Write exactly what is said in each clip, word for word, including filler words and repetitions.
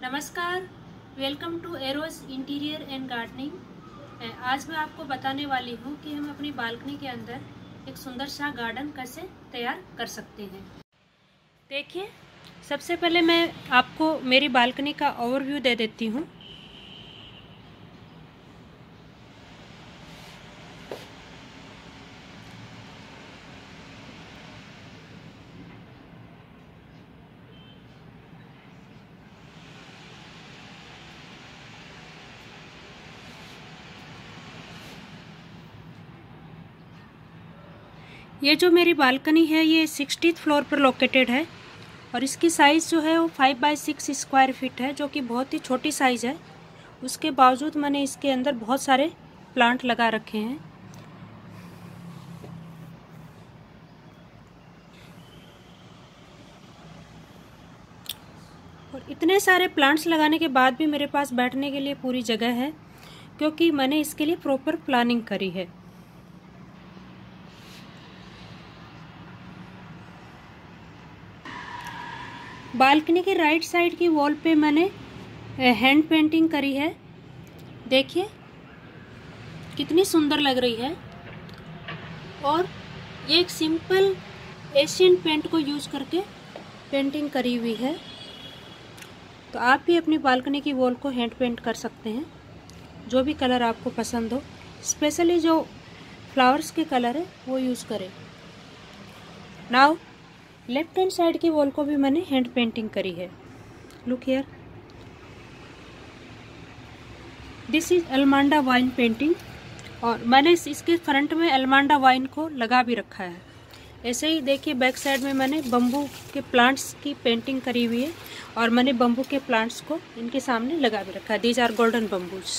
नमस्कार, welcome to Eros interior and gardening. आज मैं आपको बताने वाली हूँ कि हम अपनी बालकनी के अंदर एक सुंदर सा गार्डन कैसे तैयार कर सकते हैं। देखिए, सबसे पहले मैं आपको मेरी बालकनी का ओवरव्यू दे देती हूँ। ये जो मेरी बालकनी है ये सिक्सटीथ फ्लोर पर लोकेटेड है और इसकी साइज़ जो है वो five by six square feet है, जो कि बहुत ही छोटी साइज़ है। उसके बावजूद मैंने इसके अंदर बहुत सारे प्लांट लगा रखे हैं। और इतने सारे प्लांट्स लगाने के बाद भी मेरे पास बैठने के लिए पूरी जगह है, क्योंकि मैंने इसके लिए प्रॉपर प्लानिंग करी है। बालकनी के राइट साइड की वॉल पे मैंने हैंड पेंटिंग करी है। देखिए कितनी सुंदर लग रही है। और ये एक सिंपल एशियन पेंट को यूज करके पेंटिंग करी हुई है। तो आप भी अपनी बालकनी की वॉल को हैंड पेंट कर सकते हैं, जो भी कलर आपको पसंद हो। स्पेशली जो फ्लावर्स के कलर है वो यूज़ करें। नाउ लेफ्ट हैंड साइड की वॉल को भी मैंने हैंड पेंटिंग करी है। Look here, this is allamanda vine painting. और मैंने इस, इसके फ्रंट में अलमांडा वाइन को लगा भी रखा है। ऐसे ही देखिए बैक साइड में मैंने बम्बू के प्लांट्स की पेंटिंग करी हुई है और मैंने बम्बू के प्लांट्स को इनके सामने लगा भी रखा है। These are golden bamboos.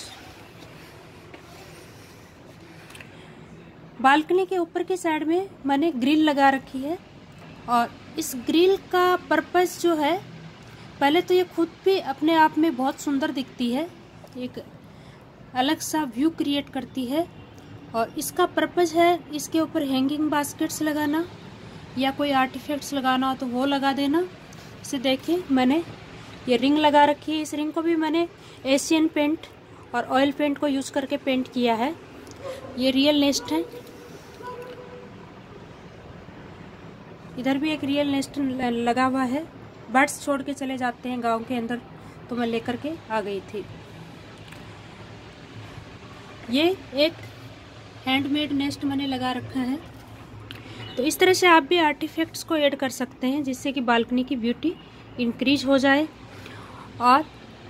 Balcony के ऊपर की साइड में मैंने ग्रिल लगा रखी है और इस ग्रिल का पर्पस जो है, पहले तो ये खुद भी अपने आप में बहुत सुंदर दिखती है, एक अलग सा व्यू क्रिएट करती है। और इसका पर्पस है इसके ऊपर हैंगिंग बास्केट्स लगाना या कोई आर्टिफैक्ट्स लगाना हो तो वो लगा देना। इसे देखिए मैंने ये रिंग लगा रखी है। इस रिंग को भी मैंने एशियन पेंट और ऑयल पेंट को यूज़ करके पेंट किया है। ये रियल नेस्ट है। इधर भी एक रियल नेस्ट लगा हुआ है। बर्ड्स छोड़ के चले जाते हैं गांव के अंदर, तो मैं लेकर के आ गई थी। ये एक हैंडमेड नेस्ट मैंने लगा रखा है। तो इस तरह से आप भी आर्टिफैक्ट्स को ऐड कर सकते हैं, जिससे कि बालकनी की ब्यूटी इंक्रीज हो जाए। और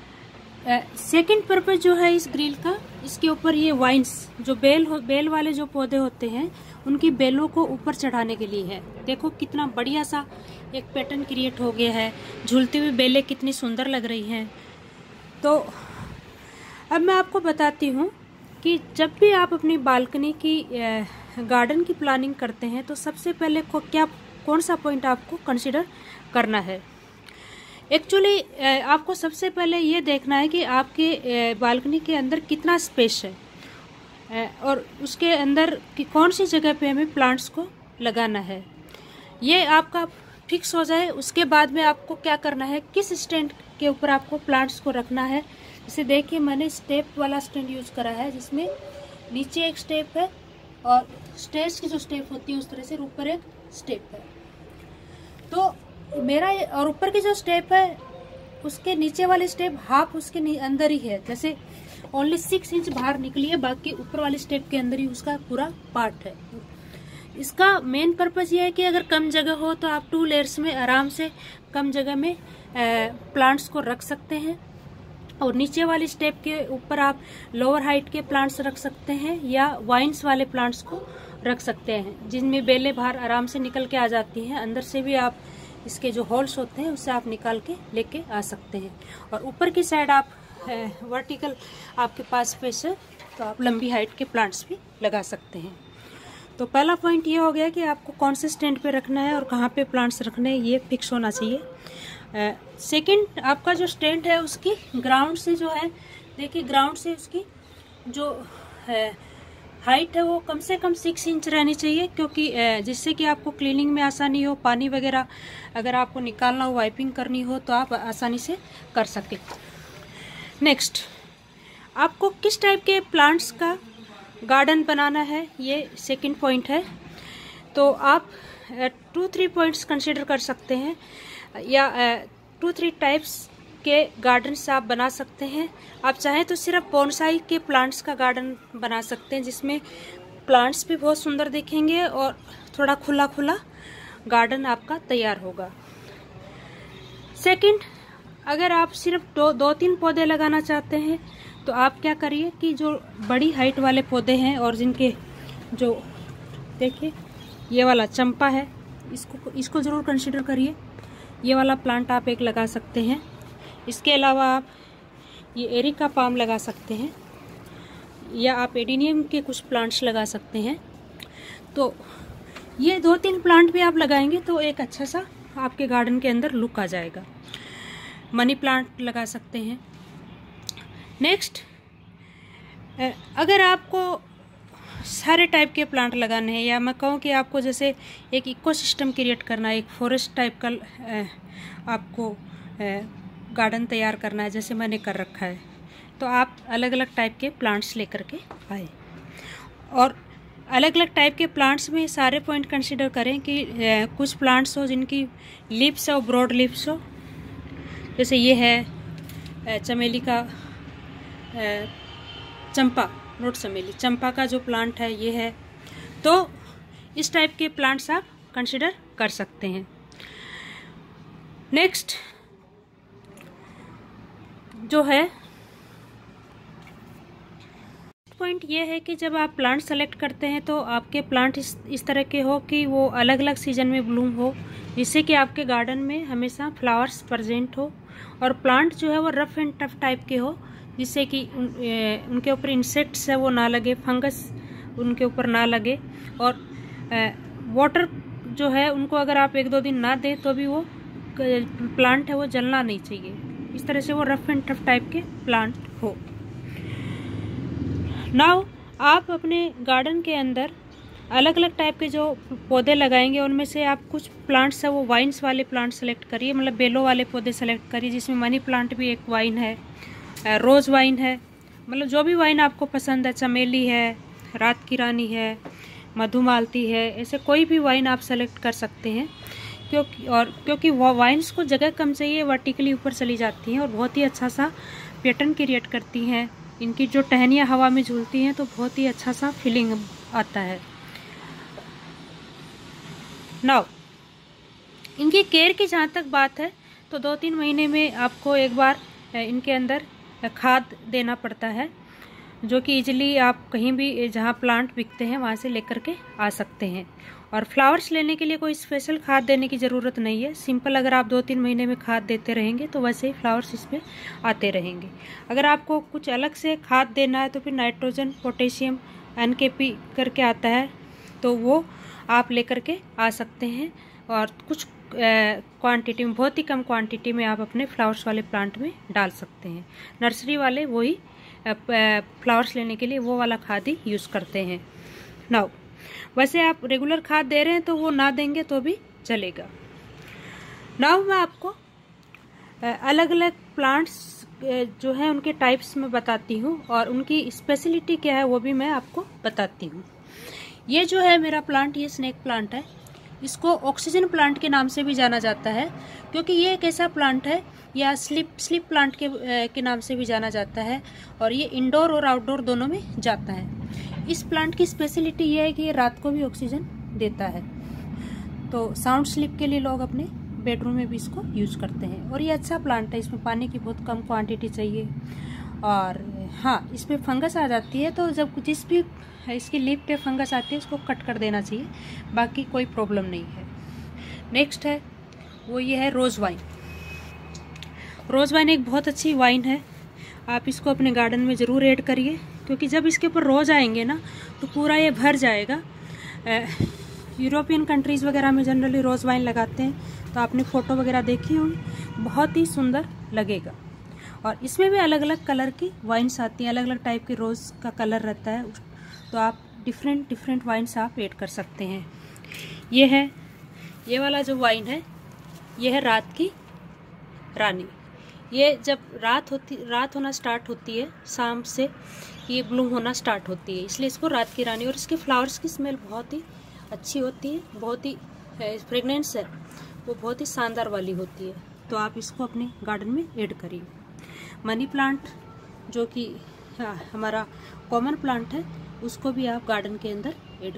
सेकंड पर्पस जो है इस ग्रिल का, इसके ऊपर ये वाइन्स जो बेल हो बेल वाले जो पौधे होते हैं उनकी बेलों को ऊपर चढ़ाने के लिए है। देखो कितना बढ़िया सा एक पैटर्न क्रिएट हो गया है। झूलती हुई बेलें कितनी सुंदर लग रही हैं। तो अब मैं आपको बताती हूँ कि जब भी आप अपनी बालकनी की गार्डन की प्लानिंग करते हैं तो सबसे पहले को क्या कौन सा पॉइंट आपको कंसिडर करना है। एक्चुअली आपको सबसे पहले ये देखना है कि आपके बालकनी के अंदर कितना स्पेस है और उसके अंदर की कौन सी जगह पे हमें प्लांट्स को लगाना है। ये आपका फिक्स हो जाए, उसके बाद में आपको क्या करना है, किस स्टैंड के ऊपर आपको प्लांट्स को रखना है। जैसे देखिए मैंने स्टेप वाला स्टैंड यूज करा है, जिसमें नीचे एक स्टेप है और स्टेज की जो स्टेप होती है उस तरह से ऊपर एक स्टेप है। तो मेरा और ऊपर की जो स्टेप है उसके नीचे वाली स्टेप हाफ उसके अंदर ही है। जैसे ओनली सिक्स इंच बाहर निकली है, बाकी ऊपर वाले स्टेप के अंदर ही उसका पूरा पार्ट है। इसका मेन पर्पस ये है कि अगर कम जगह हो तो आप टू लेयर्स में आराम से कम जगह में प्लांट्स को रख सकते हैं। और नीचे वाली स्टेप के ऊपर आप लोअर हाइट के प्लांट्स रख सकते हैं या वाइन्स वाले प्लांट्स को रख सकते हैं, जिनमें बेलें बाहर आराम से निकल के आ जाती हैं। अंदर से भी आप इसके जो होल्स होते हैं उससे आप निकाल के लेके आ सकते हैं। और ऊपर की साइड आप वर्टिकल आपके पास स्पेस है तो आप लंबी हाइट के प्लांट्स भी लगा सकते हैं। तो पहला पॉइंट ये हो गया कि आपको कौन से स्टैंड पे रखना है और कहाँ पे प्लांट्स रखने हैं, ये फिक्स होना चाहिए। सेकंड uh, आपका जो स्टैंड है उसकी ग्राउंड से जो है, देखिए ग्राउंड से उसकी जो है हाइट है वो कम से कम सिक्स इंच रहनी चाहिए, क्योंकि जिससे कि आपको क्लीनिंग में आसानी हो, पानी वगैरह अगर आपको निकालना हो, वाइपिंग करनी हो तो आप आसानी से कर सकें। नेक्स्ट, आपको किस टाइप के प्लांट्स का गार्डन बनाना है, ये सेकंड पॉइंट है। तो आप टू थ्री पॉइंट्स कंसिडर कर सकते हैं, या टू थ्री टाइप्स के गार्डन्स आप बना सकते हैं। आप चाहें तो सिर्फ बोनसाई के प्लांट्स का गार्डन बना सकते हैं, जिसमें प्लांट्स भी बहुत सुंदर दिखेंगे और थोड़ा खुला खुला गार्डन आपका तैयार होगा। सेकंड, अगर आप सिर्फ दो दो तीन पौधे लगाना चाहते हैं तो आप क्या करिए कि जो बड़ी हाइट वाले पौधे हैं और जिनके जो देखिए ये वाला चंपा है, इसको इसको ज़रूर कंसिडर करिए। ये वाला प्लांट आप एक लगा सकते हैं। इसके अलावा आप ये एरिका पाम लगा सकते हैं, या आप एडिनियम के कुछ प्लांट्स लगा सकते हैं। तो ये दो तीन प्लांट भी आप लगाएंगे तो एक अच्छा सा आपके गार्डन के अंदर लुक आ जाएगा। मनी प्लांट लगा सकते हैं। नेक्स्ट, अगर आपको सारे टाइप के प्लांट लगाने हैं, या मैं कहूँ कि आपको जैसे एक इकोसिस्टम क्रिएट करना है, एक फॉरेस्ट टाइप का आपको गार्डन तैयार करना है जैसे मैंने कर रखा है, तो आप अलग अलग टाइप के प्लांट्स लेकर के आए। और अलग अलग टाइप के प्लांट्स में सारे पॉइंट कंसिडर करें कि कुछ प्लांट्स हो जिनकी लीव्स हो, ब्रॉड लीव्स हो, जैसे ये है चमेली का चंपा, नोट चमेली, चंपा का जो प्लांट है ये है। तो इस टाइप के प्लांट्स आप कंसिडर कर सकते हैं। नेक्स्ट जो है पॉइंट ये है कि जब आप प्लांट सेलेक्ट करते हैं तो आपके प्लांट इस इस तरह के हो कि वो अलग अलग सीजन में ब्लूम हो, जिससे कि आपके गार्डन में हमेशा फ्लावर्स प्रेजेंट हो। और प्लांट जो है वो रफ एंड टफ टाइप के हो, जिससे कि उन, ए, उनके ऊपर इंसेक्ट्स है वो ना लगे, फंगस उनके ऊपर ना लगे। और ए, वाटर जो है उनको अगर आप एक दो दिन ना दें तो भी वो प्लांट है वो जलना नहीं चाहिए। इस तरह से वो रफ एंड टफ टाइप के प्लांट हो। नाउ आप अपने गार्डन के अंदर अलग अलग टाइप के जो पौधे लगाएंगे उनमें से आप कुछ प्लांट्स है वो वाइन्स वाले प्लांट सेलेक्ट करिए, मतलब बेलो वाले पौधे सेलेक्ट करिए, जिसमें मनी प्लांट भी एक वाइन है, रोज़ वाइन है, मतलब जो भी वाइन आपको पसंद है, चमेली है, रात की रानी है, मधुमालती है, ऐसे कोई भी वाइन आप सेलेक्ट कर सकते हैं। क्योंकि और क्योंकि वाइन्स को जगह कम चाहिए, वर्टिकली ऊपर चली जाती हैं और बहुत ही अच्छा सा पैटर्न क्रिएट करती हैं। इनकी जो टहनियाँ हवा में झूलती हैं तो बहुत ही अच्छा सा फीलिंग आता है। नाउ इनकी केयर की जहाँ तक बात है तो दो तीन महीने में आपको एक बार इनके अंदर खाद देना पड़ता है, जो कि इजीली आप कहीं भी जहाँ प्लांट बिकते हैं वहाँ से लेकर के आ सकते हैं। और फ्लावर्स लेने के लिए कोई स्पेशल खाद देने की ज़रूरत नहीं है। सिंपल अगर आप दो तीन महीने में खाद देते रहेंगे तो वैसे ही फ्लावर्स इसमें आते रहेंगे। अगर आपको कुछ अलग से खाद देना है तो फिर nitrogen, potassium, N K P करके आता है, तो वो आप लेकर के आ सकते हैं। और कुछ क्वांटिटी में, बहुत ही कम क्वांटिटी में आप अपने फ्लावर्स वाले प्लांट में डाल सकते हैं। नर्सरी वाले वही फ्लावर्स लेने के लिए वो वाला खाद ही यूज़ करते हैं। नाउ वैसे आप रेगुलर खाद दे रहे हैं तो वो ना देंगे तो भी चलेगा। नाउ मैं आपको अलग अलग प्लांट्स जो है उनके टाइप्स में बताती हूँ और उनकी स्पेशलिटी क्या है वो भी मैं आपको बताती हूँ। ये जो है मेरा प्लांट, ये स्नेक प्लांट है। इसको ऑक्सीजन प्लांट के नाम से भी जाना जाता है, क्योंकि ये एक ऐसा प्लांट है, या स्लिप स्लिप प्लांट के के नाम से भी जाना जाता है, और ये इंडोर और आउटडोर दोनों में जाता है। इस प्लांट की स्पेशलिटी ये है कि ये रात को भी ऑक्सीजन देता है, तो साउंड स्लीप के लिए लोग अपने बेडरूम में भी इसको यूज करते हैं। और ये अच्छा प्लांट है, इसमें पानी की बहुत कम क्वांटिटी चाहिए। और हाँ, इसमें फंगस आ जाती है, तो जब जिस भी इसकी लीफ पे फंगस आती है उसको कट कर देना चाहिए, बाकी कोई प्रॉब्लम नहीं है। नेक्स्ट है वो ये है रोज़ वाइन। रोज़ वाइन एक बहुत अच्छी वाइन है, आप इसको अपने गार्डन में ज़रूर ऐड करिए, क्योंकि जब इसके ऊपर रोज़ आएंगे ना तो पूरा ये भर जाएगा। यूरोपियन कंट्रीज़ वगैरह में जनरली रोज़ वाइन लगाते हैं, तो आपने फ़ोटो वगैरह देखी होंगी, बहुत ही सुंदर लगेगा। और इसमें भी अलग अलग कलर की वाइन्स आती हैं, अलग अलग टाइप के रोज़ का कलर रहता है, तो आप डिफरेंट डिफरेंट वाइन्स आप ऐड कर सकते हैं। ये है, ये वाला जो वाइन है ये है रात की रानी। ये जब रात होती रात होना स्टार्ट होती है, शाम से ये ब्लूम होना स्टार्ट होती है, इसलिए इसको रात की रानी। और इसके फ्लावर्स की स्मेल बहुत ही अच्छी होती है, बहुत ही फ्रेगनेंस है वो बहुत ही शानदार वाली होती है। तो आप इसको अपने गार्डन में ऐड करिए। मनी प्लांट जो कि हाँ, हमारा कॉमन प्लांट है, उसको भी आप गार्डन के अंदर ऐड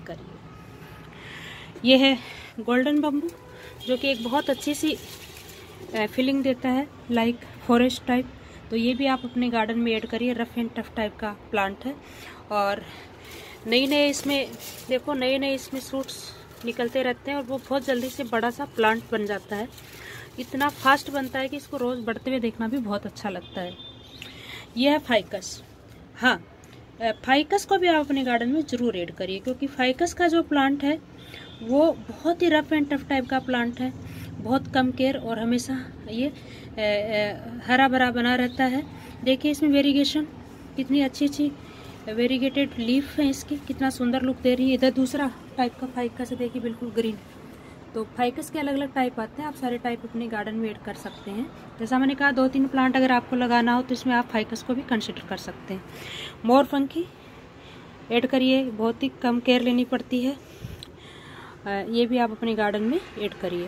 करिए। ये है गोल्डन बम्बू जो कि एक बहुत अच्छी सी फीलिंग देता है, लाइक फॉरेस्ट टाइप। तो ये भी आप अपने गार्डन में ऐड करिए। रफ एंड टफ टाइप का प्लांट है और नई नए इसमें देखो नए नए इसमें फ्रूट्स निकलते रहते हैं और वो बहुत जल्दी से बड़ा सा प्लांट बन जाता है। इतना फास्ट बनता है कि इसको रोज़ बढ़ते हुए देखना भी बहुत अच्छा लगता है। यह है फाइकस। हाँ, फाइकस को भी आप अपने गार्डन में ज़रूर ऐड करिए, क्योंकि फाइकस का जो प्लांट है वो बहुत ही रफ एंड टफ टाइप का प्लांट है, बहुत कम केयर और हमेशा ये ए, ए, हरा भरा बना रहता है। देखिए इसमें वेरिगेशन कितनी अच्छी अच्छी वेरीगेटेड लीफ है इसकी, कितना सुंदर लुक दे रही है। इधर दूसरा टाइप का फाइकस है, देखिए बिल्कुल ग्रीन। तो फाइकस के अलग अलग टाइप आते हैं, आप सारे टाइप अपने गार्डन में ऐड कर सकते हैं। जैसा मैंने कहा दो तीन प्लांट अगर आपको लगाना हो तो इसमें आप फाइकस को भी कंसिडर कर सकते हैं। मोर फंकी ऐड करिए, बहुत ही कम केयर लेनी पड़ती है, ये भी आप अपने गार्डन में ऐड करिए।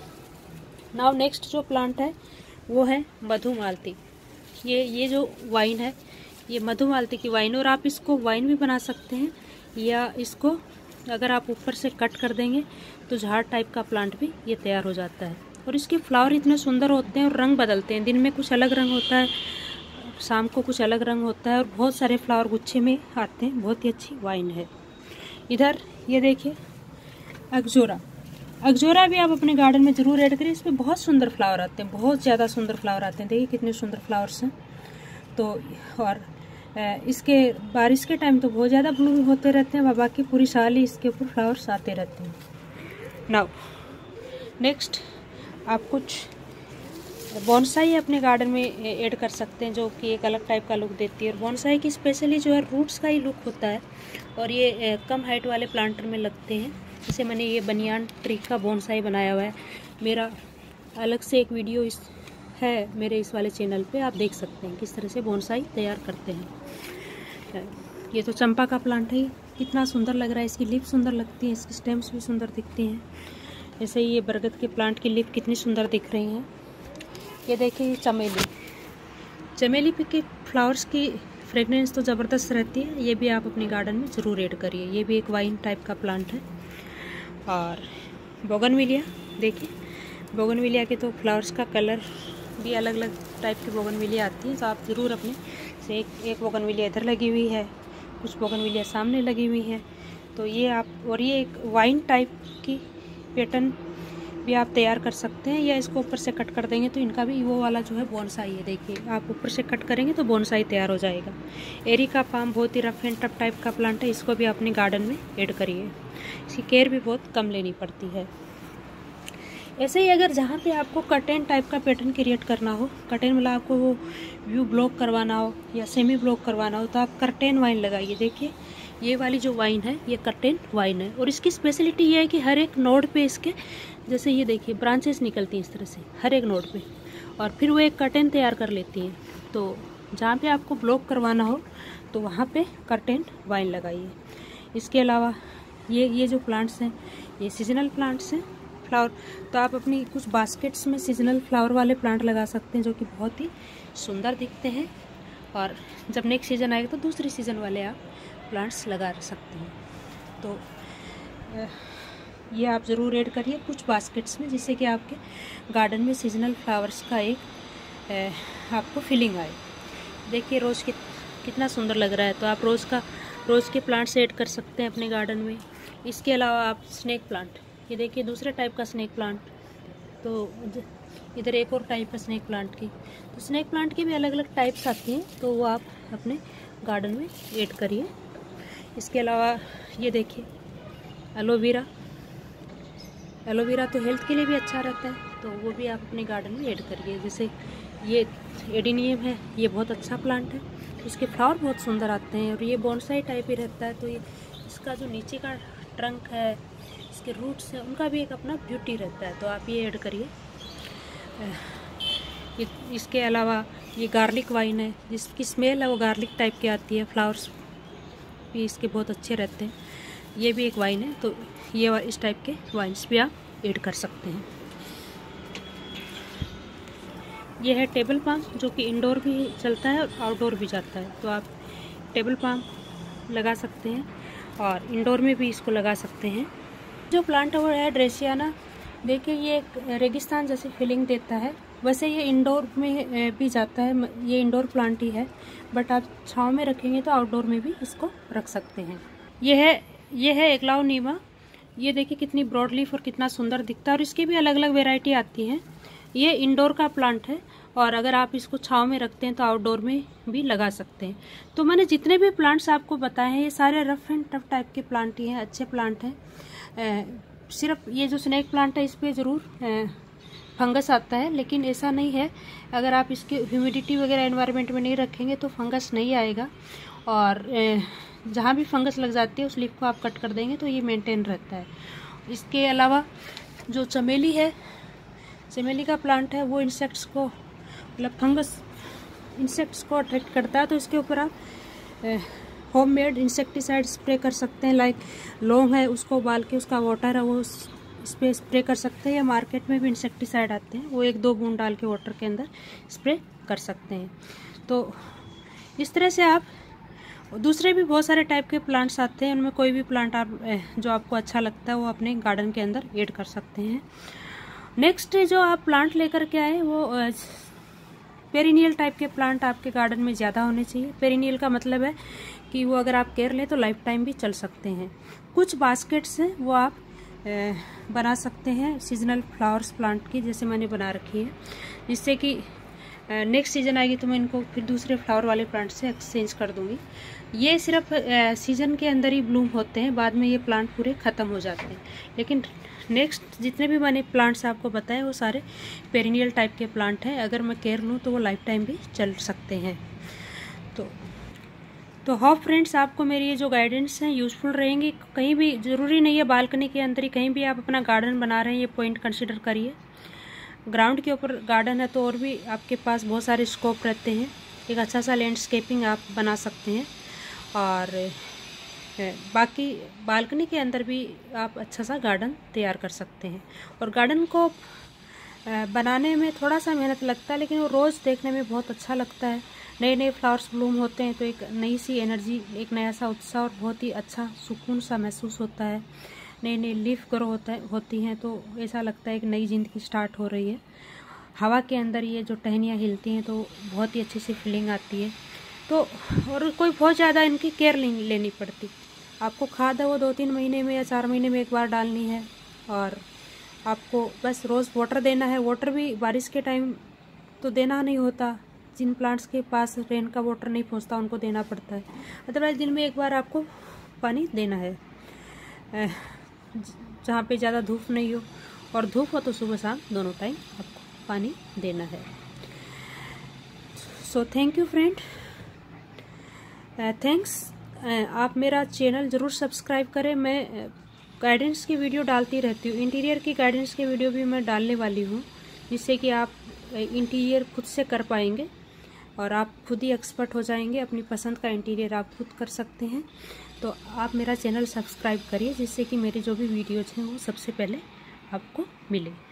नाउ नेक्स्ट जो प्लांट है वो है मधुमालती। ये ये जो वाइन है ये मधुमालती की वाइन, और आप इसको वाइन भी बना सकते हैं, या इसको अगर आप ऊपर से कट कर देंगे तो झाड़ टाइप का प्लांट भी ये तैयार हो जाता है। और इसके फ्लावर इतने सुंदर होते हैं और रंग बदलते हैं, दिन में कुछ अलग रंग होता है, शाम को कुछ अलग रंग होता है, और बहुत सारे फ्लावर गुच्छे में आते हैं। बहुत ही अच्छी वाइन है। इधर ये देखिए अगजोरा। अगजोरा भी आप अपने गार्डन में ज़रूर ऐड करिए। इसमें बहुत सुंदर फ्लावर आते हैं, बहुत ज़्यादा सुंदर फ्लावर आते हैं, देखिए कितने सुंदर फ्लावर्स हैं। तो और इसके बारिश के टाइम तो बहुत ज़्यादा ब्लूम होते रहते हैं, बाकी पूरी साल ही इसके ऊपर फ्लावर्स आते रहते हैं। नाउ नेक्स्ट आप कुछ बोनसाई अपने गार्डन में ऐड कर सकते हैं, जो कि एक अलग टाइप का लुक देती है। और बोनसाई की स्पेशली जो है रूट्स का ही लुक होता है, और ये कम हाइट वाले प्लांटर में लगते हैं। जैसे मैंने ये बनियान ट्री का बोनसाई बनाया हुआ है, मेरा अलग से एक वीडियो इस है मेरे इस वाले चैनल पे, आप देख सकते हैं किस तरह से बोनसाई तैयार करते हैं। ये तो चंपा का प्लांट है, कितना सुंदर लग रहा है, इसकी लीफ सुंदर लगती है, इसकी स्टेम्स भी सुंदर दिखती हैं। जैसे ये बरगद के प्लांट की लीफ कितनी सुंदर दिख रही हैं। ये देखिए चमेली, चमेली पे के फ्लावर्स की फ्रेगनेंस तो ज़बरदस्त रहती है, ये भी आप अपने गार्डन में ज़रूर ऐड करिए। ये भी एक वाइन टाइप का प्लांट है। और बोगनविलिया, देखिए बोगनविलिया के तो फ्लावर्स का कलर भी अलग अलग टाइप की बोगनविलिया आती है, तो आप ज़रूर अपने से एक एक बोगनविलिया इधर लगी हुई है, कुछ बोगनविलिया सामने लगी हुई है। तो ये आप, और ये एक वाइन टाइप की पैटर्न भी आप तैयार कर सकते हैं, या इसको ऊपर से कट कर देंगे तो इनका भी वो वाला जो है बोनसाई है। देखिए आप ऊपर से कट करेंगे तो बोनसाई तैयार हो जाएगा। एरिका पाम बहुत ही रफ एंड टफ टाइप का प्लांट है, इसको भी अपने गार्डन में ऐड करिए। इसकी केयर भी बहुत कम लेनी पड़ती है। ऐसे ही अगर जहाँ पे आपको कर्टेन टाइप का पैटर्न क्रिएट करना हो, कर्टेन मतलब आपको वो व्यू ब्लॉक करवाना हो या सेमी ब्लॉक करवाना हो, तो आप कर्टेन वाइन लगाइए। देखिए ये वाली जो वाइन है ये कर्टेन वाइन है, और इसकी स्पेशलिटी ये है कि हर एक नोड पे इसके जैसे ये देखिए ब्रांचेस निकलती हैं इस तरह से हर एक नोड पे, और फिर वो एक कर्टेन तैयार कर लेती हैं। तो जहाँ पे आपको ब्लॉक करवाना हो तो वहाँ पे कर्टेन वाइन लगाइए। इसके अलावा ये ये जो प्लांट्स हैं ये सीजनल प्लांट्स हैं, फ्लावर, तो आप अपनी कुछ बास्केट्स में सीजनल फ्लावर वाले प्लांट लगा सकते हैं, जो कि बहुत ही सुंदर दिखते हैं। और जब नेक्स्ट सीज़न आएगा तो दूसरी सीज़न वाले आप प्लांट्स लगा सकते हैं। तो ये आप ज़रूर ऐड करिए कुछ बास्केट्स में, जिससे कि आपके गार्डन में सीजनल फ्लावर्स का एक आपको फीलिंग आए। देखिए रोज़ कि, कितना सुंदर लग रहा है, तो आप रोज़ का रोज़ के प्लांट्स ऐड कर सकते हैं अपने गार्डन में। इसके अलावा आप स्नेक प्लांट, ये देखिए दूसरे टाइप का स्नेक प्लांट, तो इधर एक और टाइप है स्नेक प्लांट की। तो स्नेक प्लांट की भी अलग अलग टाइप्स आती हैं, तो वो आप अपने गार्डन में ऐड करिए। इसके अलावा ये देखिए एलोवेरा, एलोवेरा तो हेल्थ के लिए भी अच्छा रहता है, तो वो भी आप अपने गार्डन में ऐड करिए। जैसे ये एडिनियम है, ये बहुत अच्छा प्लांट है, इसके फ्लावर बहुत सुंदर आते हैं, और ये बोनसाई टाइप ही रहता है, तो ये इसका जो नीचे का ट्रंक है, इसके रूट्स हैं, उनका भी एक अपना ब्यूटी रहता है, तो आप ये ऐड करिए। इसके अलावा ये गार्लिक वाइन है, जिसकी स्मेल है वो गार्लिक टाइप की आती है, फ्लावर्स भी इसके बहुत अच्छे रहते हैं। ये भी एक वाइन है, तो ये इस टाइप के वाइन्स भी आप ऐड कर सकते हैं। ये है टेबल पाम, जो कि इंडोर भी चलता है और आउटडोर भी जाता है, तो आप टेबल पाम लगा सकते हैं और इंडोर में भी इसको लगा सकते हैं। जो प्लांट है वो है ड्रेसियाना। देखिए ये एक रेगिस्तान जैसी फीलिंग देता है। वैसे ये इंडोर में भी जाता है, ये इंडोर प्लांट ही है, बट आप छांव में रखेंगे तो आउटडोर में भी इसको रख सकते हैं। ये है ये है एकलाव नीमा। ये देखिए कितनी ब्रॉड लीफ और कितना सुंदर दिखता है, और इसकी भी अलग अलग वेराइटी आती है। ये इंडोर का प्लांट है, और अगर आप इसको छांव में रखते हैं तो आउटडोर में भी लगा सकते हैं। तो मैंने जितने भी प्लांट्स आपको बताए हैं ये सारे रफ एंड टफ टाइप के प्लांट ही हैं, अच्छे प्लांट हैं। सिर्फ ये जो स्नेक प्लांट है इस पर ज़रूर फंगस आता है, लेकिन ऐसा नहीं है। अगर आप इसके ह्यूमिडिटी वगैरह एनवायरनमेंट में नहीं रखेंगे तो फंगस नहीं आएगा, और जहाँ भी फंगस लग जाती है उस लीफ को आप कट कर देंगे तो ये मेंटेन रहता है। इसके अलावा जो चमेली है, चमेली का प्लांट है, वो इंसेक्ट्स को मतलब फंगस इंसेक्ट्स को अट्रैक्ट करता है, तो इसके ऊपर आप होम मेड इंसेक्टिसाइड स्प्रे कर सकते हैं। लाइक लौंग है, उसको उबाल के उसका वाटर है वो इस पर स्प्रे कर सकते हैं, या मार्केट में भी इंसेक्टिसाइड आते हैं, वो एक दो बूंद डाल के वाटर के अंदर स्प्रे कर सकते हैं। तो इस तरह से आप दूसरे भी बहुत सारे टाइप के प्लांट्स आते हैं, उनमें कोई भी प्लांट आप जो आपको अच्छा लगता है वो अपने गार्डन के अंदर ऐड कर सकते हैं। नेक्स्ट जो आप प्लांट लेकर के आए वो पेरिनियल टाइप के प्लांट आपके गार्डन में ज़्यादा होने चाहिए। पेरिनियल का मतलब है कि वो अगर आप केयर लें तो लाइफ टाइम भी चल सकते हैं। कुछ बास्केट्स हैं वो आप ए, बना सकते हैं सीजनल फ्लावर्स प्लांट की, जैसे मैंने बना रखी है, जिससे कि नेक्स्ट सीजन आएगी तो मैं इनको फिर दूसरे फ्लावर वाले प्लांट से एक्सचेंज कर दूंगी। ये सिर्फ सीजन के अंदर ही ब्लूम होते हैं, बाद में ये प्लांट पूरे ख़त्म हो जाते हैं। लेकिन नेक्स्ट जितने भी मैंने प्लांट्स आपको बताए वो सारे पेरिनियल टाइप के प्लांट हैं, अगर मैं केयर लूँ तो वो लाइफ टाइम भी चल सकते हैं। तो तो होप फ्रेंड्स आपको मेरी ये जो गाइडेंस हैं यूज़फुल रहेंगी। कहीं भी ज़रूरी नहीं है बालकनी के अंदर ही, कहीं भी आप अपना गार्डन बना रहे हैं ये पॉइंट कंसिडर करिए। ग्राउंड के ऊपर गार्डन है तो और भी आपके पास बहुत सारे स्कोप रहते हैं, एक अच्छा सा लैंडस्केपिंग आप बना सकते हैं, और बाकी बालकनी के अंदर भी आप अच्छा सा गार्डन तैयार कर सकते हैं। और गार्डन को बनाने में थोड़ा सा मेहनत लगता है, लेकिन वो रोज़ देखने में बहुत अच्छा लगता है। नए नए फ्लावर्स ब्लूम होते हैं तो एक नई सी एनर्जी, एक नया सा उत्साह और बहुत ही अच्छा सुकून सा महसूस होता है। नई नई लीफ ग्रो होता है होती हैं तो ऐसा लगता है एक नई ज़िंदगी स्टार्ट हो रही है। हवा के अंदर ये जो टहनियाँ हिलती हैं तो बहुत ही अच्छी सी फीलिंग आती है। तो और कोई बहुत ज़्यादा इनकी केयर नहीं लेनी पड़ती। आपको खाद है वो दो तीन महीने में या चार महीने में एक बार डालनी है, और आपको बस रोज़ वाटर देना है। वाटर भी बारिश के टाइम तो देना नहीं होता, जिन प्लांट्स के पास रेन का वाटर नहीं पहुंचता उनको देना पड़ता है। अदरवाइज दिन में एक बार आपको पानी देना है, जहाँ पे ज़्यादा धूप नहीं हो, और धूप हो तो सुबह शाम दोनों टाइम आपको पानी देना है। So thank you friend, thanks. आप मेरा चैनल ज़रूर सब्सक्राइब करें। मैं गाइडेंस की वीडियो डालती रहती हूँ, इंटीरियर की गाइडेंस की वीडियो भी मैं डालने वाली हूँ, जिससे कि आप इंटीरियर खुद से कर पाएंगे और आप खुद ही एक्सपर्ट हो जाएंगे। अपनी पसंद का इंटीरियर आप खुद कर सकते हैं। तो आप मेरा चैनल सब्सक्राइब करिए, जिससे कि मेरे जो भी वीडियोज़ हैं वो सबसे पहले आपको मिले।